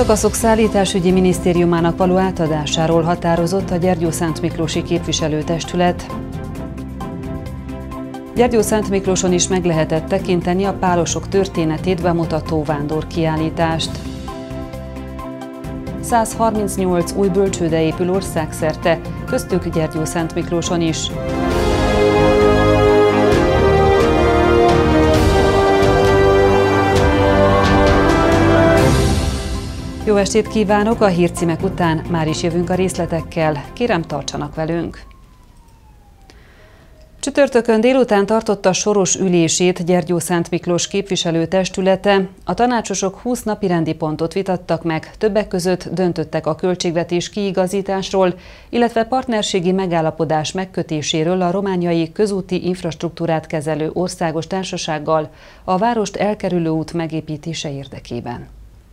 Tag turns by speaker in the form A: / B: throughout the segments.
A: Szakaszok szállításügyi minisztériumának való átadásáról határozott a Gyergyószentmiklósi képviselőtestület. Gyergyószentmiklóson is meg lehetett tekinteni a pálosok történetét bemutató vándorkiállítást. 138 új bölcsőde épül országszerte, köztük Gyergyószentmiklóson is. Jó estét kívánok! A hírcímek után már is jövünk a részletekkel. Kérem, tartsanak velünk! Csütörtökön délután tartotta soros ülését Gyergyószentmiklós képviselőtestülete. A tanácsosok 20 napirendi pontot vitattak meg, többek között döntöttek a költségvetés kiigazításról, illetve partnerségi megállapodás megkötéséről a romániai közúti infrastruktúrát kezelő országos társasággal a várost elkerülő út megépítése érdekében.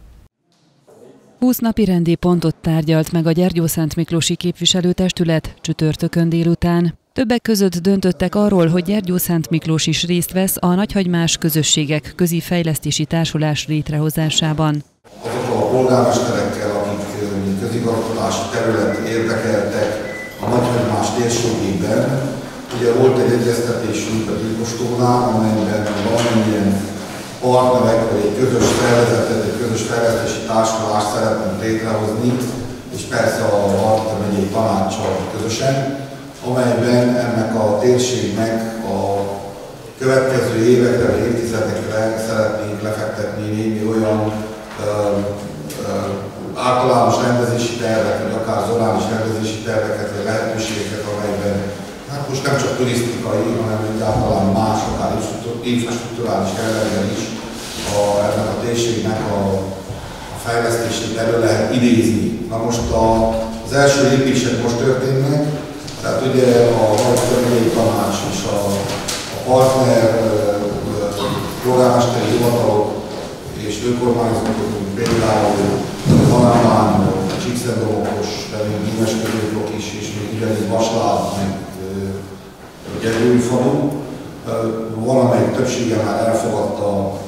A: 20 napirendi pontot tárgyalt meg a Gyergyószentmiklósi képviselőtestület csütörtökön délután. Többek között döntöttek arról, hogy Gyergyószentmiklós is részt vesz a Nagyhagymás Közösségek Közi Fejlesztési Társulás létrehozásában.
B: Azokkal a polgármesterekkel, akik közigazgatási terület érdekeltek a Nagyhagymás térségében, ugye volt egy egyeztetésünk a Gyilkostónál, amelyben valamilyen partnerek vagy egy közös szervezetet, egy közös fejlesztési társulást szeretnénk létrehozni, és persze a Margit megyei tanáccsal közösen, amelyben ennek a térségnek a következő évekre, évtizedekre szeretnénk lefektetni némi olyan általános rendezési terveket, vagy akár zonális rendezési terveket, vagy lehetőségeket, amelyben hát most nem csak turisztikai, hanem egyáltalán más, akár infrastrukturális jelleggel is ennek a térségnek a fejlesztését elő lehet idézni. Na most az első lépések most történnek, tehát ugye a Margit tanács és a partner polgármesteri hivatalok és önkormányzatok, például Hanálán, Csíkszentdomokos, de még Hímesközőblokk is, és még ugyanígy Vaslád, meg Gyergyófalu, valamelyik többsége már elfogadta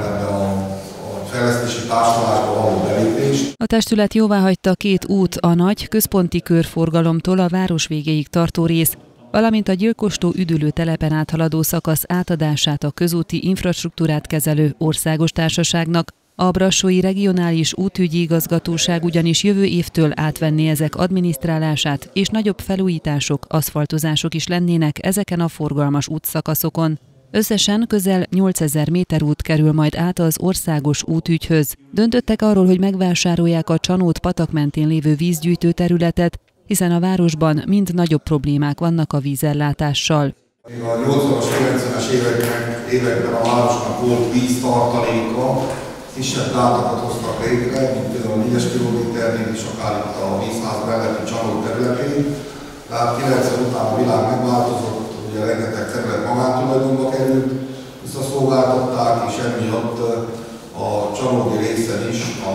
B: a fejlesztési társulásba való belépést.
A: A testület jóváhagyta 2 út, a nagy központi körforgalomtól a város végéig tartó rész, valamint a Gyilkostó üdülőtelepen áthaladó szakasz átadását a közúti infrastruktúrát kezelő országos társaságnak. A Brassói Regionális Útügyi Igazgatóság ugyanis jövő évtől átvenné ezek adminisztrálását, és nagyobb felújítások, aszfaltozások is lennének ezeken a forgalmas útszakaszokon. Összesen közel 8000 méter út kerül majd át az országos útügyhöz. Döntöttek arról, hogy megvásárolják a Csanód-patak mentén lévő vízgyűjtő területet, hiszen a városban mind nagyobb problémák vannak a vízellátással.
B: Még a 80-as, 90-es években a városnak volt víztartaléka, kisebb gátakat hoztak létre, mint például 4 kilométernél és akár itt a vízház melletti Csanód területén. Tehát 90 után a világ megváltozott, ugye rengeteg terület magántulajdonba került, visszaszolgáltatták, és emiatt a csanódi részen is a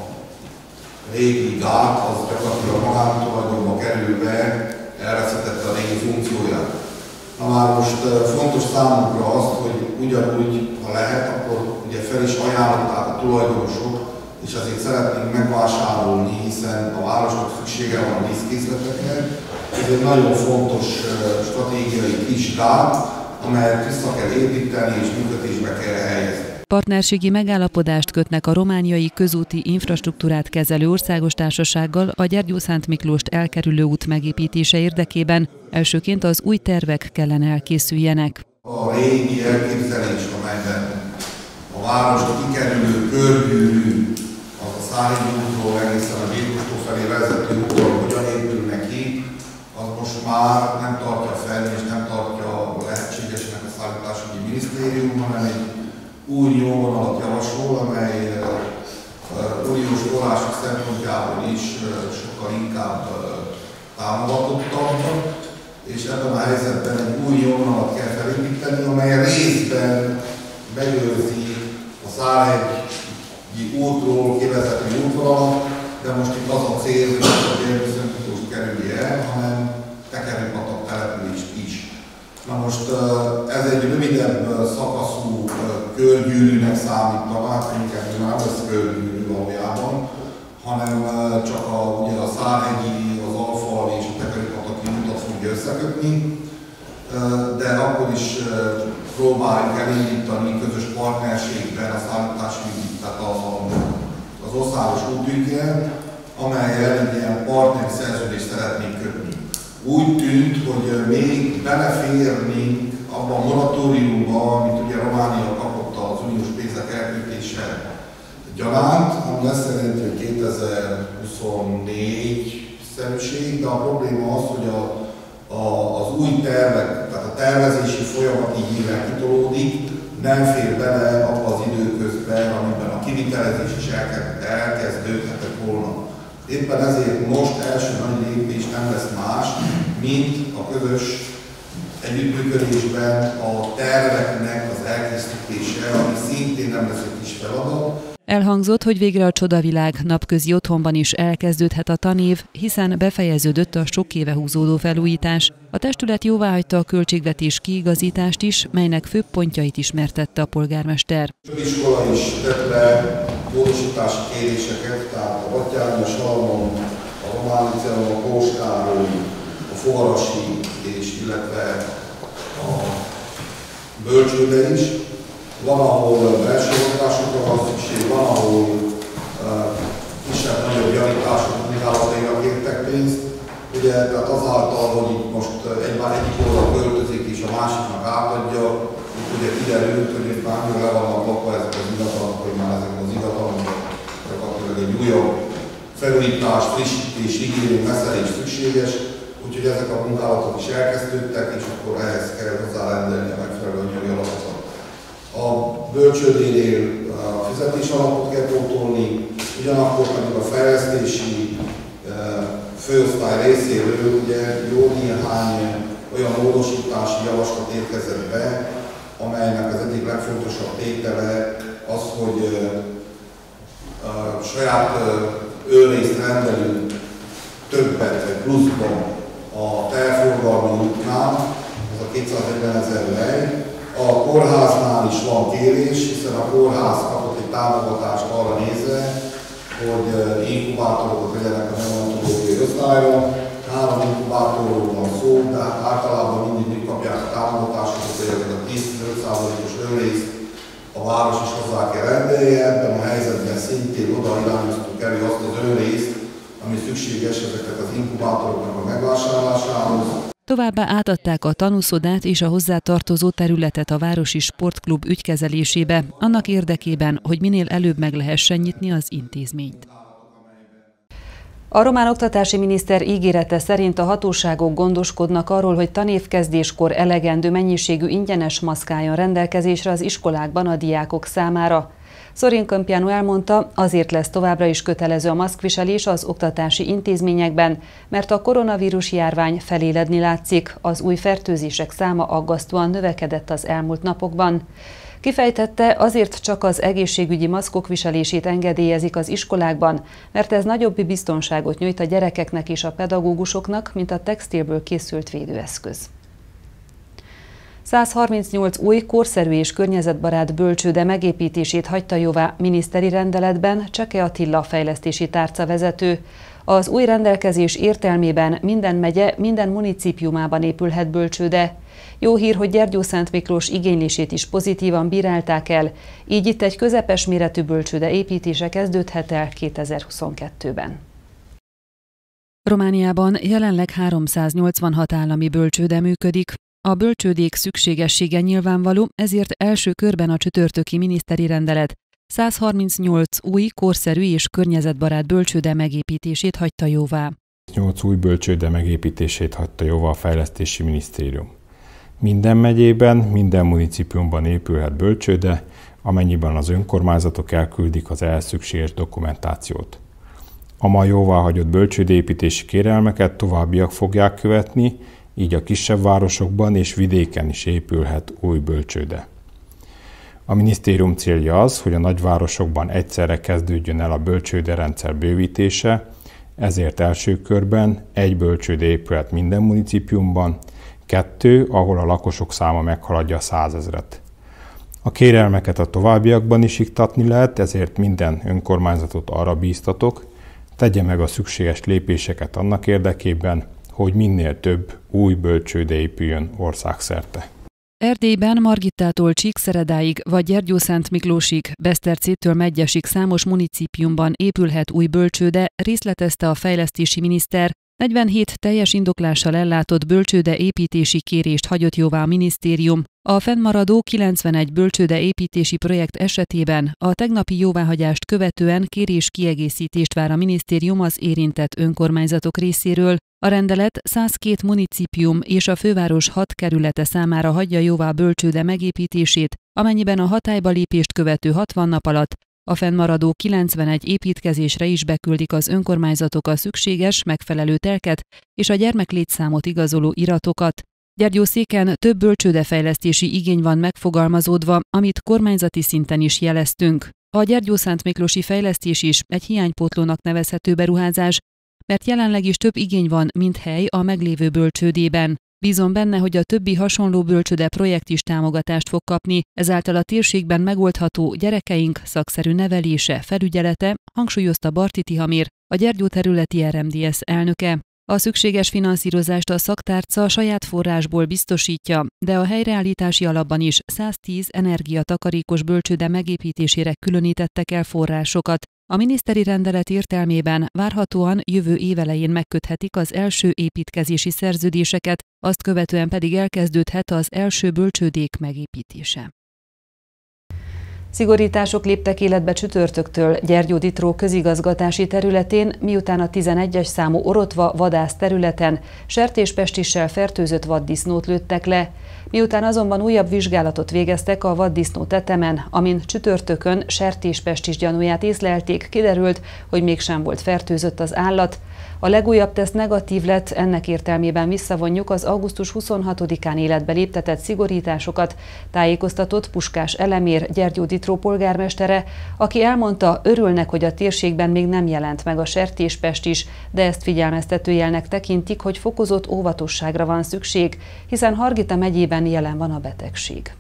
B: régi gát, az gyakorlatilag magántulajdonba kerülve elveszítette a régi funkcióját. Na már most fontos számunkra azt, hogy ugyanúgy, ha lehet, akkor ugye fel is ajánlották a tulajdonosok, és azért szeretnénk megvásárolni, hiszen a városnak szüksége van a vízkészletekre. Ez egy nagyon fontos stratégiai kis gát, amelyet vissza kell építeni és működésbe kell helyezni.
A: Partnerségi megállapodást kötnek a romániai közúti infrastruktúrát kezelő országos társasággal a Gyergyószentmiklóst elkerülő út megépítése érdekében. Elsőként az új tervek kellene elkészüljenek.
B: A régi elképzelés, amelyben a várost kikerülő körgyűrű, az a Szárnyi útról egészen a Gyilkostó felé vezető úton hogyan épül neki, az most már nem tartja fel és nem tartja lehetségesnek a szállításügyi minisztérium, hanem egy új nyomvonalat javasol, amely uniós források szempontjából is sokkal inkább támogatottabb, és ebben a helyzetben egy új nyomvonalat kell felépíteni, amely részben megőrzi a Szárhegyi útról kivezető útvonalat, de most itt az a cél, hogy a Gyergyószentmiklóst kerülje el, hanem Tekerőpatak települést is. Na most ez egy rövidebb szakaszú körgyűrűnek számít, hát inkább már lesz körgyűrű valójában, hanem csak ugye a Szárhegyi, az Alfalvi és a Tekeripataki utat fogja összekötni, de akkor is próbáljuk elindítani közös partnerségben a szállítási ügyet, tehát az országos útügyel, amellyel egy ilyen partneri szerződést szeretnénk kötni. Úgy tűnt, hogy még beleférnénk abban a moratóriumban, amit ugye Románia kapott az uniós pénzek elkötése gyanánt, ami azt jelenti, hogy 2024-szerűség, de a probléma az, hogy az új tervek, tehát a tervezési folyamat így mivel kitolódik, nem fér bele abba az időközben, amiben a kivitelezés is elkezdődhetett volna. Éppen ezért most első nagy lépés nem lesz más, mint a közös együttműködésben a terveknek az elkészítése, ami szintén nem lesz egy kis feladat.
A: Elhangzott, hogy végre a Csodavilág napközi otthonban is elkezdődhet a tanév, hiszen befejeződött a sok éve húzódó felújítás. A testület jóváhagyta a költségvetés kiigazítást is, melynek főbb pontjait ismertette a polgármester.
B: Több iskola is tett le módosítási kéréseket, tehát a Battyányi, a Salmon, a Román Liceum, a Kós Károly, a Fogarasi és illetve a Bölcsőde is. Van, ahol belső hatásokra van szükség, van, ahol kisebb-nagyobb javítások munkálatainak kértek pénzt. Ugye, tehát azáltal, hogy itt most egyik oldal költözik és a másiknak átadja, itt ugye kiderült, hogy itt már le vannak lakva ezek az ingatlanok, hogy már ezek az ingatlanok gyakorlatilag egy újabb felújítás, frissítés, igényű meszelés szükséges, úgyhogy ezek a munkálatok is elkezdődtek, és akkor ehhez kell hozzárendelni a megfelelő anyagi alapokat. A bölcsődénél a fizetés alapot kell pótolni, ugyanakkor pedig a fejlesztési főosztály részéről ugye jó néhány olyan módosítási javaslat érkezett be, amelynek az egyik legfontosabb tétele az, hogy saját őrrészt rendelünk többet, vagy pluszban a tervforgalmi útnál, ez a 240 000 lej. A kórháznál is van kérés, hiszen a kórház kapott egy támogatást arra nézve, hogy inkubátorokat legyenek a neonatológiai osztályra. 3 inkubátorról van szó, de általában mindig kapják a támogatásokat, hogy ezek a 10-15%-os önrészt a város is hozzá kell rendelje. Ebben a helyzetben szintén oda irányoztuk elő azt az önrészt, ami szükséges ezeket az inkubátoroknak a megvásárlásához.
A: Továbbá átadták a tanúszodát és a hozzátartozó területet a Városi Sportklub ügykezelésébe, annak érdekében, hogy minél előbb meg lehessen nyitni az intézményt. A román oktatási miniszter ígérete szerint a hatóságok gondoskodnak arról, hogy tanévkezdéskor elegendő mennyiségű ingyenes maszk álljon rendelkezésre az iskolákban a diákok számára. Sorin Câmpianu elmondta, azért lesz továbbra is kötelező a maszkviselés az oktatási intézményekben, mert a koronavírus járvány feléledni látszik, az új fertőzések száma aggasztóan növekedett az elmúlt napokban. Kifejtette, azért csak az egészségügyi maszkok viselését engedélyezik az iskolákban, mert ez nagyobb biztonságot nyújt a gyerekeknek és a pedagógusoknak, mint a textilből készült védőeszköz. 138 új, korszerű és környezetbarát bölcsőde megépítését hagyta jóvá miniszteri rendeletben Cseke Attila fejlesztési tárca vezető. Az új rendelkezés értelmében minden megye, minden municípiumában épülhet bölcsőde. Jó hír, hogy Gyergyószent Miklós igénylését is pozitívan bírálták el, így itt egy közepes méretű bölcsőde építése kezdődhet el 2022-ben. Romániában jelenleg 386 állami bölcsőde működik. A bölcsődék szükségessége nyilvánvaló, ezért első körben a csütörtöki miniszteri rendelet 138 új, korszerű és környezetbarát bölcsőde megépítését hagyta jóvá.
C: 8 új bölcsőde megépítését hagyta jóvá a Fejlesztési Minisztérium. Minden megyében, minden municipiumban épülhet bölcsőde, amennyiben az önkormányzatok elküldik az ehhez szükséges dokumentációt. A ma jóváhagyott bölcsődeépítési kérelmeket továbbiak fogják követni, így a kisebb városokban és vidéken is épülhet új bölcsőde. A minisztérium célja az, hogy a nagyvárosokban egyszerre kezdődjön el a bölcsőderendszer bővítése, ezért első körben egy bölcsőde épülhet minden municipiumban, 2, ahol a lakosok száma meghaladja 100 000-et. A kérelmeket a továbbiakban is iktatni lehet, ezért minden önkormányzatot arra bíztatok, tegye meg a szükséges lépéseket annak érdekében, hogy minél több új bölcsőde épüljön országszerte.
A: Erdélyben Margittától Csíkszeredáig vagy Gyergyószentmiklósig, Besztercétől Medgyesig számos municípiumban épülhet új bölcsőde, részletezte a fejlesztési miniszter. 47 teljes indoklással ellátott bölcsőde építési kérést hagyott jóvá a minisztérium. A fennmaradó 91 bölcsőde építési projekt esetében a tegnapi jóváhagyást követően kérés kiegészítést vár a minisztérium az érintett önkormányzatok részéről. A rendelet 102 municípium és a főváros 6 kerülete számára hagyja jóvá bölcsőde megépítését, amennyiben a hatályba lépést követő 60 nap alatt a fennmaradó 91 építkezésre is beküldik az önkormányzatok a szükséges, megfelelő telket és a gyermeklétszámot igazoló iratokat. Gyergyószéken több bölcsődefejlesztési igény van megfogalmazódva, amit kormányzati szinten is jeleztünk. A Gyergyószentmiklósi fejlesztés is egy hiánypótlónak nevezhető beruházás, mert jelenleg is több igény van, mint hely a meglévő bölcsődében. Bízom benne, hogy a többi hasonló bölcsőde projekt is támogatást fog kapni, ezáltal a térségben megoldható gyerekeink szakszerű nevelése, felügyelete, hangsúlyozta Barti Tihamér, a Gyergyó területi RMDSZ elnöke. A szükséges finanszírozást a szaktárca saját forrásból biztosítja, de a helyreállítási alapban is 110 energiatakarékos bölcsőde megépítésére különítettek el forrásokat. A miniszteri rendelet értelmében várhatóan jövő év elején megköthetik az első építkezési szerződéseket, azt követően pedig elkezdődhet az első bölcsődék megépítése. Szigorítások léptek életbe csütörtöktől Gyergyó-Ditró közigazgatási területén, miután a 11-es számú Orotva vadász területen sertéspestissel fertőzött vaddisznót lőttek le. Miután azonban újabb vizsgálatot végeztek a vaddisznó tetemen, amin csütörtökön sertéspestis gyanúját észlelték, kiderült, hogy mégsem volt fertőzött az állat. A legújabb teszt negatív lett, ennek értelmében visszavonjuk az augusztus 26-án életbe léptetett szigorításokat, tájékoztatott Puskás Elemér Gyergyó-Ditró polgármestere, aki elmondta, örülnek, hogy a térségben még nem jelent meg a sertéspestis, de ezt figyelmeztető jelnek tekintik, hogy fokozott óvatosságra van szükség, hiszen Hargita megyében jelen van a betegség.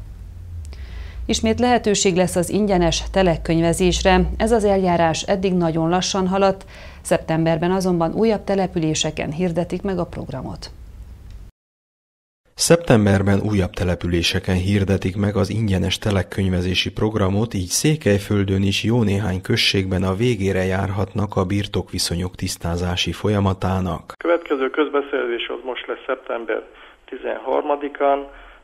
A: Ismét lehetőség lesz az ingyenes telekkönyvezésre, ez az eljárás eddig nagyon lassan haladt, szeptemberben azonban újabb településeken hirdetik meg a programot.
D: Szeptemberben újabb településeken hirdetik meg az ingyenes telekkönyvezési programot, így Székelyföldön is jó néhány községben a végére járhatnak a birtokviszonyok tisztázási folyamatának.
E: A következő közbeszerzés az most lesz szeptember 13-án,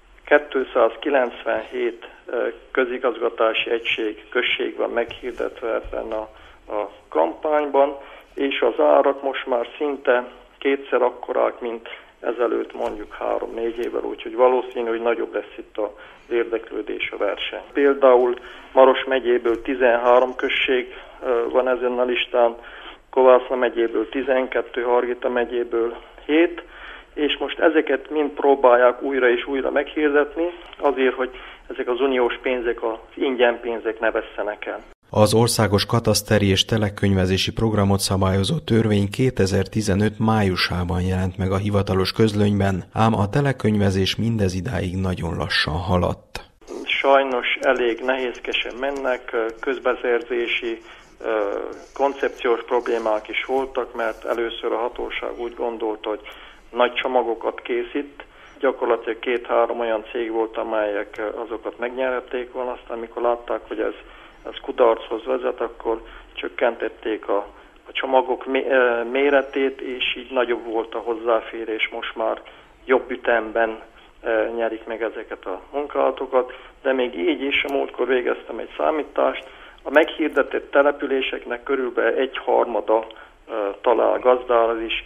E: 297 közigazgatási község van meghirdetve ebben a kampányban, és az árak most már szinte kétszer akkorák, mint ezelőtt mondjuk 3-4 évvel, úgyhogy valószínű, hogy nagyobb lesz itt az érdeklődés, a verseny. Például Maros megyéből 13 község van ezen a listán, Kovászna megyéből 12, Hargita megyéből 7, és most ezeket mind próbálják újra és újra meghirdetni, azért, hogy ezek az uniós pénzek, az ingyen pénzek ne vesszenek el.
D: Az országos kataszteri és telekkönyvezési programot szabályozó törvény 2015 májusában jelent meg a hivatalos közlönyben, ám a telekkönyvezés mindezidáig nagyon lassan haladt.
E: Sajnos elég nehézkesen mennek, közbeszerzési, koncepciós problémák is voltak, mert először a hatóság úgy gondolta, hogy nagy csomagokat készít. Gyakorlatilag 2-3 olyan cég volt, amelyek azokat megnyerhették volna, aztán amikor látták, hogy ez kudarchoz vezet, akkor csökkentették a csomagok méretét, és így nagyobb volt a hozzáférés, most már jobb ütemben nyerik meg ezeket a munkálatokat, de még így is, a múltkor végeztem egy számítást, a meghirdetett településeknek körülbelül 1/3 talál gazdára, is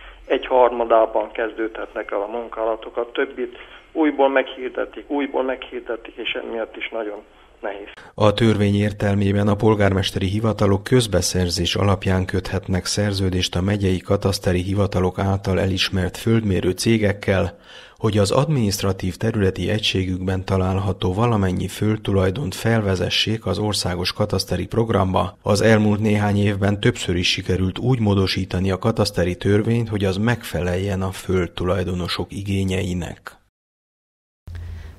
E: 1/3 kezdődhetnek el a munkálatokat, többit újból meghirdetik, és emiatt is nagyon nehéz.
D: A törvény értelmében a polgármesteri hivatalok közbeszerzés alapján köthetnek szerződést a megyei kataszteri hivatalok által elismert földmérő cégekkel, hogy az adminisztratív területi egységükben található valamennyi földtulajdont felvezessék az országos kataszteri programba. Az elmúlt néhány évben többször is sikerült úgy módosítani a kataszteri törvényt, hogy az megfeleljen a földtulajdonosok igényeinek.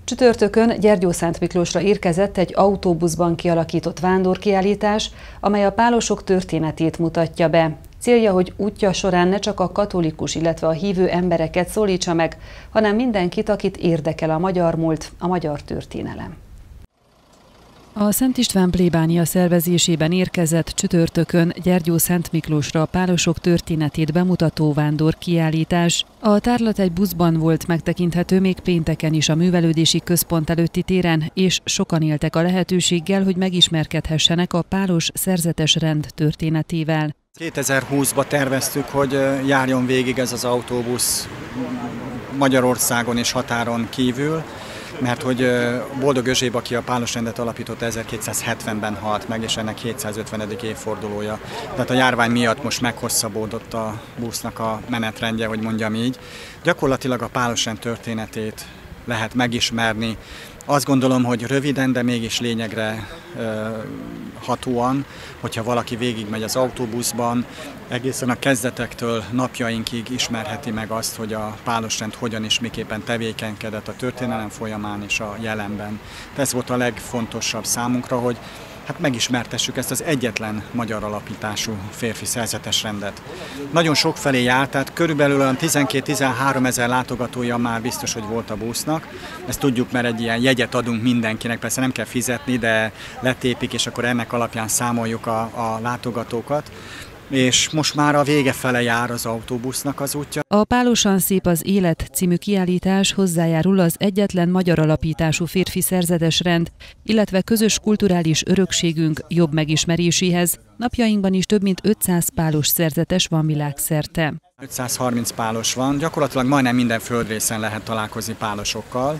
A: Csütörtökön Gyergyószentmiklósra érkezett egy autóbuszban kialakított vándorkiállítás, amely a pálosok történetét mutatja be. Célja, hogy útja során ne csak a katolikus, illetve a hívő embereket szólítsa meg, hanem mindenkit, akit érdekel a magyar múlt, a magyar történelem. A Szent István plébánia szervezésében érkezett csütörtökön Gyergyószentmiklósra a pálosok történetét bemutató vándorkiállítás. A tárlat egy buszban volt megtekinthető még pénteken is a művelődési központ előtti téren, és sokan éltek a lehetőséggel, hogy megismerkedhessenek a pálos szerzetes rend történetével.
F: 2020-ban terveztük, hogy járjon végig ez az autóbusz Magyarországon és határon kívül, mert hogy Boldog Erzsébet, aki a pálosrendet alapította, 1270-ben halt meg, és ennek 750. évfordulója. Tehát a járvány miatt most meghosszabbodott a busznak a menetrendje, hogy mondjam így. Gyakorlatilag a pálosrend történetét lehet megismerni. Azt gondolom, hogy röviden, de mégis lényegre hatóan, hogyha valaki végigmegy az autóbuszban, egészen a kezdetektől napjainkig ismerheti meg azt, hogy a pálosrend hogyan és miképpen tevékenykedett a történelem folyamán és a jelenben. Ez volt a legfontosabb számunkra, hogy megismertessük ezt az egyetlen magyar alapítású férfi szerzetes rendet. Nagyon sokfelé járt, tehát körülbelül olyan 12-13 ezer látogatója már biztos, hogy volt a busznak. Ezt tudjuk, mert egy ilyen jegyet adunk mindenkinek, persze nem kell fizetni, de letépik, és akkor ennek alapján számoljuk a látogatókat. És most már a vége fele jár az autóbusznak az útja.
A: A Pálosan szép az élet című kiállítás hozzájárul az egyetlen magyar alapítású férfi szerzetes rend, illetve közös kulturális örökségünk jobb megismeréséhez. Napjainkban is több mint 500 pálos szerzetes van világszerte.
F: 530 pálos van, gyakorlatilag majdnem minden földrészen lehet találkozni pálosokkal.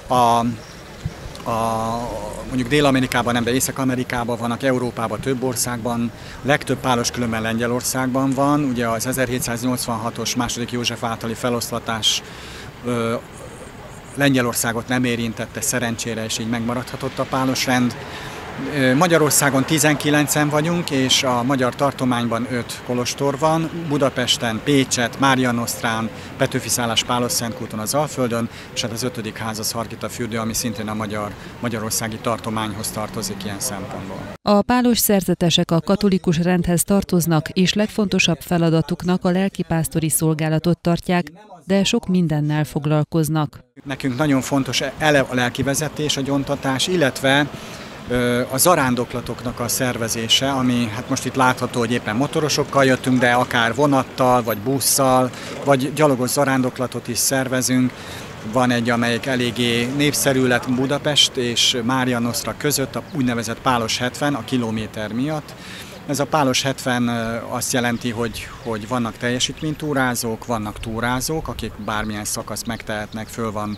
F: Mondjuk Dél-Amerikában nem, de Észak-Amerikában vannak, Európában több országban, legtöbb pálos különben Lengyelországban van. Ugye az 1786-os II. József általi feloszlatás Lengyelországot nem érintette szerencsére, és így megmaradhatott a pálosrend. Magyarországon 19-en vagyunk, és a magyar tartományban 5 kolostor van, Budapesten, Pécset, Mária Nosztrán, Petőfiszállás, Pálos-Szentkúton, az Alföldön, és hát az 5. ház az Hargitafürdő, ami szintén a magyarországi tartományhoz tartozik ilyen szempontból.
A: A pálos szerzetesek a katolikus rendhez tartoznak, és legfontosabb feladatuknak a lelkipásztori szolgálatot tartják, de sok mindennel foglalkoznak.
F: Nekünk nagyon fontos a lelkivezetés, a gyóntatás, illetve a zarándoklatoknak a szervezése, ami hát most itt látható, hogy éppen motorosokkal jöttünk, de akár vonattal, vagy busszal, vagy gyalogos zarándoklatot is szervezünk. Van egy, amelyik eléggé népszerű lett Budapest és Mária Nosztra között, a úgynevezett Pálos 70 a kilométer miatt. Ez a Pálos 70 azt jelenti, hogy vannak teljesítménytúrázók, vannak túrázók, akik bármilyen szakaszt megtehetnek, föl van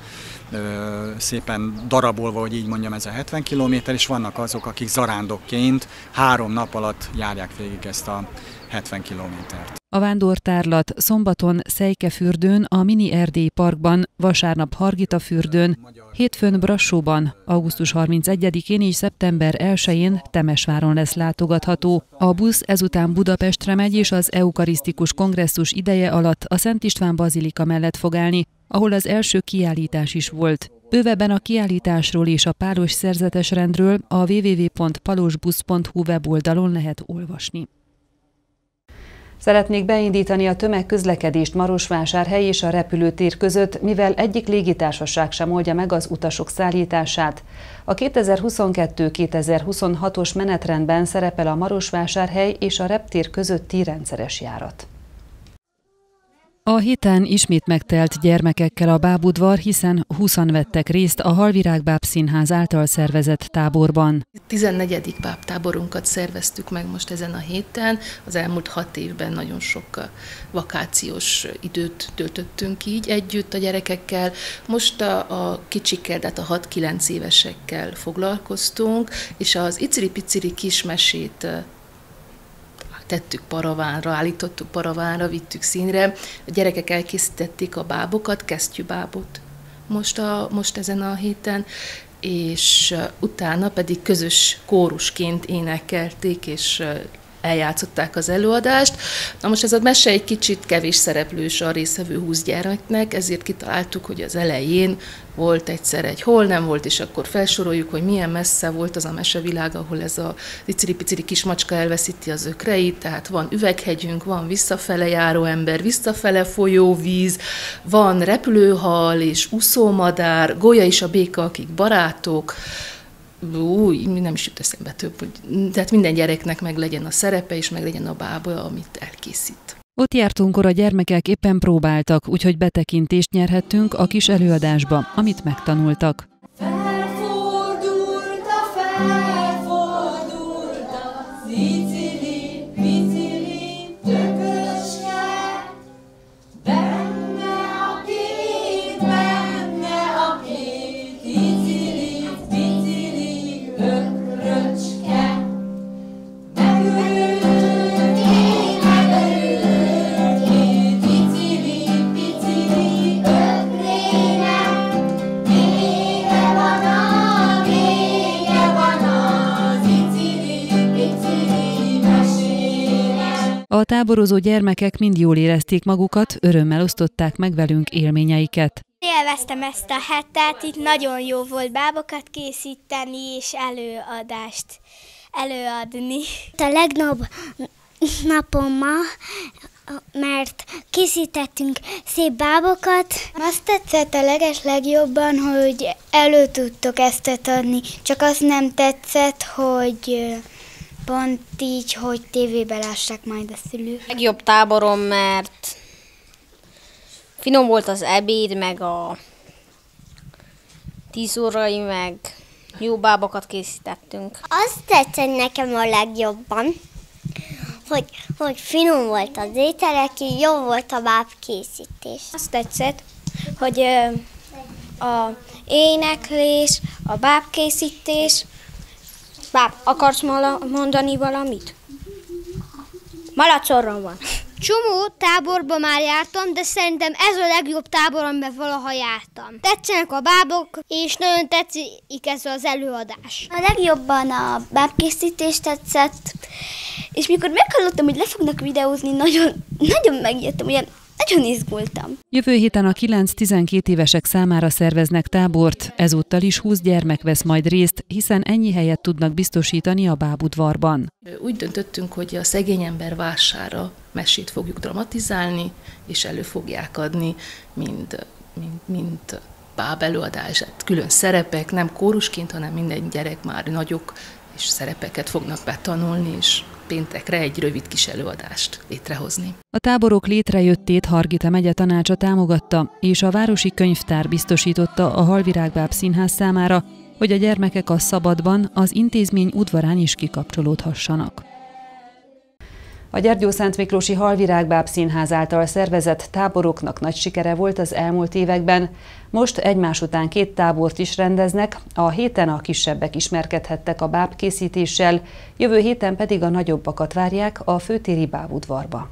F: szépen darabolva, hogy így mondjam, ez a 70 kilométer, és vannak azok, akik zarándokként 3 nap alatt járják végig ezt a 70 kilométert.
A: A vándortárlat szombaton Szejkefürdőn, a Mini Erdély Parkban, vasárnap Hargitafürdőn, hétfőn Brassóban, augusztus 31-én és szeptember 1-én Temesváron lesz látogatható. A busz ezután Budapestre megy, és az eukarisztikus kongresszus ideje alatt a Szent István bazilika mellett fog állni, ahol az első kiállítás is volt. Bővebben a kiállításról és a pálos szerzetes rendről a www.palosbusz.hu weboldalon lehet olvasni. Szeretnék beindítani a tömegközlekedést Marosvásárhely és a repülőtér között, mivel egyik légitársaság sem oldja meg az utasok szállítását. A 2022-2026-os menetrendben szerepel a Marosvásárhely és a reptér közötti rendszeres járat. A héten ismét megtelt gyermekekkel a bábudvar, hiszen 20-an vettek részt a Halvirág Bábszínház által szervezett táborban.
G: 14. bábtáborunkat szerveztük meg most ezen a héten. Az elmúlt 6 évben nagyon sok vakációs időt töltöttünk így együtt a gyerekekkel. Most a kicsikkel, tehát a 6-9 évesekkel foglalkoztunk, és az iciri-piciri kismesét tettük paravánra, állítottuk paravánra, vittük színre. A gyerekek elkészítették a bábokat, kesztyűbábot most ezen a héten, és utána pedig közös kórusként énekelték, és eljátszották az előadást. Na most ez a mese egy kicsit kevés szereplős a résztvevő 20 gyermeknek, ezért kitaláltuk, hogy az elején volt egyszer egy hol nem volt, és akkor felsoroljuk, hogy milyen messze volt az a mesevilág, ahol ez a piciri kismacska elveszíti az ökreit, tehát van üveghegyünk, van visszafele járó ember, visszafele folyó víz, van repülőhal és úszómadár, Golya és a béka, akik barátok, nem is jut eszembe több, tehát minden gyereknek meg legyen a szerepe, és meg legyen a bába, amit elkészít.
A: Ott jártunkkor a gyermekek éppen próbáltak, úgyhogy betekintést nyerhettünk a kis előadásba, amit megtanultak.
H: Felfordult a Szicili, picili, tököske, benne a két, picili, picili, ökröcske.
A: A táborozó gyermekek mind jól érezték magukat, örömmel osztották meg velünk élményeiket.
I: Élveztem ezt a hetet, itt nagyon jó volt bábokat készíteni és előadást előadni. A legnagyobb napom ma, mert készítettünk szép bábokat. Azt tetszett a legjobban, hogy elő tudtok ezt adni, csak azt nem tetszett, hogy pont így, hogy tévében lássák majd a szülők.
J: Legjobb táborom, mert finom volt az ebéd, meg a 10 órai, meg jó bábokat készítettünk.
I: Azt tetszett nekem a legjobban, hogy finom volt az ételek, jó volt a bábkészítés. Azt tetszett, hogy a éneklés, a bábkészítés. Báb, akarsz mondani valamit? Malacorron van. Csomó táborba már jártam, de szerintem ez a legjobb tábor, amiben valaha jártam. Tetszenek a bábok, és nagyon tetszik ez az előadás. A legjobban a bábkészítés tetszett, és mikor meghallottam, hogy le fognak videózni, nagyon megijedtem, olyan nagyon izgultam.
A: Jövő héten a 9-12 évesek számára szerveznek tábort, ezúttal is 20 gyermek vesz majd részt, hiszen ennyi helyet tudnak biztosítani a bábudvarban.
G: Úgy döntöttünk, hogy a szegény ember vására mesét fogjuk dramatizálni, és elő fogják adni, mint báb előadását. Külön szerepek, nem kórusként, hanem minden gyerek már nagyok, és szerepeket fognak betanulni, és péntekre egy rövid kis előadást létrehozni.
A: A táborok létrejöttét Hargita megye tanácsa támogatta, és a Városi Könyvtár biztosította a Halvirágbáb Színház számára, hogy a gyermekek a szabadban, az intézmény udvarán is kikapcsolódhassanak. A Gyergyószentmiklósi Halvirágbáb Színház által szervezett táboroknak nagy sikere volt az elmúlt években. Most egymás után 2 tábort is rendeznek, a héten a kisebbek ismerkedhettek a bábkészítéssel, jövő héten pedig a nagyobbakat várják a főtéri bábudvarba.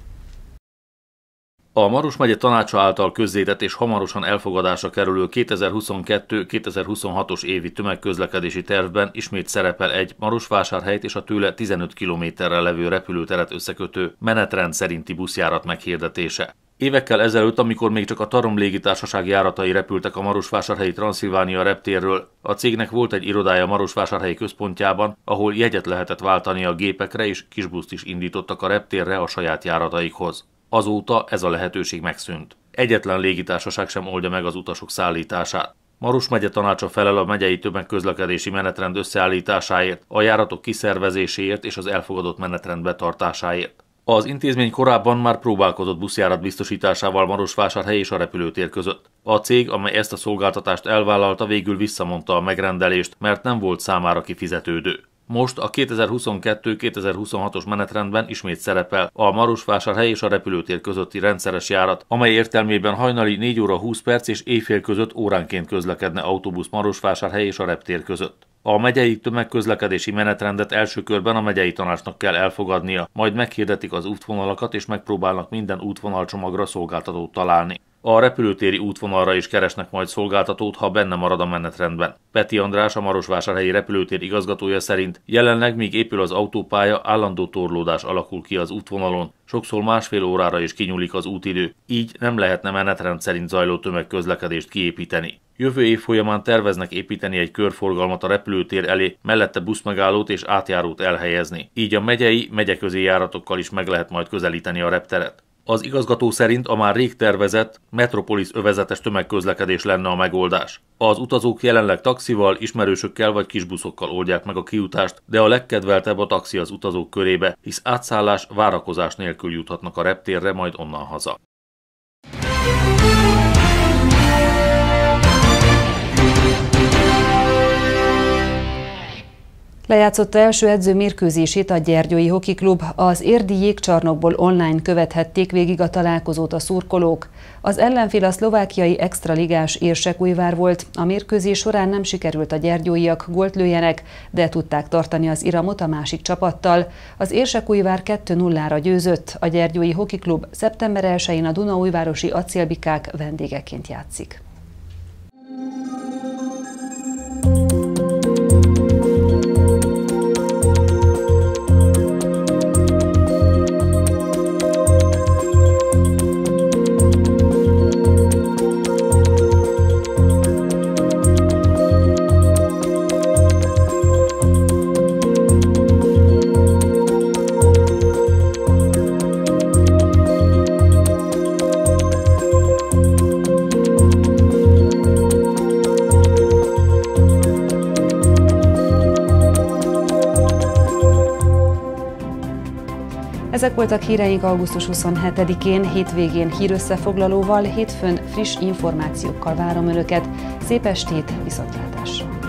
K: A Maros megye tanácsa által közzétett és hamarosan elfogadásra kerülő 2022-2026-os évi tömegközlekedési tervben ismét szerepel egy Marosvásárhelyt és a tőle 15 kilométerre levő repülőteret összekötő menetrend szerinti buszjárat meghirdetése. Évekkel ezelőtt, amikor még csak a Tarom légitársaság járatai repültek a marosvásárhelyi Transzilvánia reptérről, a cégnek volt egy irodája Marosvásárhelyi központjában, ahol jegyet lehetett váltani a gépekre, és kisbuszt is indítottak a reptérre a saját járataikhoz. Azóta ez a lehetőség megszűnt. Egyetlen légitársaság sem oldja meg az utasok szállítását. Maros megye tanácsa felel a megyei tömegközlekedési menetrend összeállításáért, a járatok kiszervezéséért és az elfogadott menetrend betartásáért. Az intézmény korábban már próbálkozott buszjárat biztosításával Marosvásárhely és a repülőtér között. A cég, amely ezt a szolgáltatást elvállalta, végül visszamondta a megrendelést, mert nem volt számára kifizetődő. Most a 2022-2026-os menetrendben ismét szerepel a Marosvásárhely és a repülőtér közötti rendszeres járat, amely értelmében hajnali 4 óra 20 perc és éjfél között óránként közlekedne autóbusz Marosvásárhely és a reptér között. A megyei tömegközlekedési menetrendet első körben a megyei tanácsnak kell elfogadnia, majd meghirdetik az útvonalakat és megpróbálnak minden útvonalcsomagra szolgáltatót találni. A repülőtéri útvonalra is keresnek majd szolgáltatót, ha benne marad a menetrendben. Peti András, a Marosvásárhelyi repülőtér igazgatója szerint jelenleg, míg épül az autópálya, állandó torlódás alakul ki az útvonalon, sokszor másfél órára is kinyúlik az útidő, így nem lehetne menetrend szerint zajló tömegközlekedést kiépíteni. Jövő év folyamán terveznek építeni egy körforgalmat a repülőtér elé, mellette buszmegállót és átjárót elhelyezni. Így a megyeközi járatokkal is meg lehet majd közelíteni a repteret. Az igazgató szerint a már rég tervezett Metropolis övezetes tömegközlekedés lenne a megoldás. Az utazók jelenleg taxival, ismerősökkel vagy kisbuszokkal oldják meg a kijutást, de a legkedveltebb a taxi az utazók körébe, hisz átszállás, várakozás nélkül juthatnak a reptérre, majd onnan haza.
A: Lejátszotta első edzőmérkőzését a Gyergyói Hockey Klub. Az érdi jégcsarnokból online követhették végig a találkozót a szurkolók. Az ellenfél a szlovákiai extraligás Érsekújvár volt. A mérkőzés során nem sikerült a gyergyóiak gólt lőjenek, de tudták tartani az iramot a másik csapattal. Az Érsekújvár 2-0-ra győzött. A Gyergyói Hockey Klub szeptember 1-én a Dunaújvárosi Acélbikák vendégeként játszik. Ezek voltak híreink augusztus 27-én, hétvégén hírösszefoglalóval, hétfőn friss információkkal várom Önöket. Szép estét, viszontlátásra!